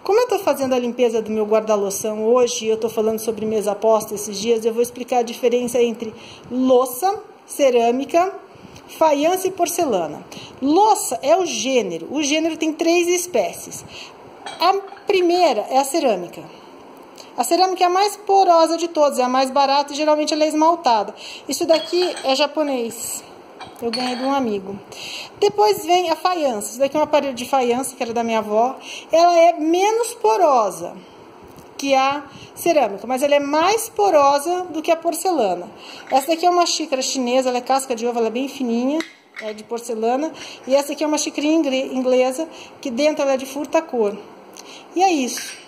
Como eu tô fazendo a limpeza do meu guarda-loção hoje, eu tô falando sobre mesa posta esses dias, eu vou explicar a diferença entre louça, cerâmica, faiança e porcelana. Louça é o gênero tem 3 espécies. A primeira é a cerâmica. A cerâmica é a mais porosa de todas, é a mais barata e geralmente ela é esmaltada. Isso daqui é japonês. Eu ganhei de um amigo. Depois vem a faiança. Isso daqui é um aparelho de faiança, que era da minha avó. Ela é menos porosa que a cerâmica, mas ela é mais porosa do que a porcelana. Essa daqui é uma xícara chinesa, ela é casca de ovo, ela é bem fininha, é de porcelana. E essa aqui é uma xícara inglesa, que dentro ela é de furta-cor. E é isso.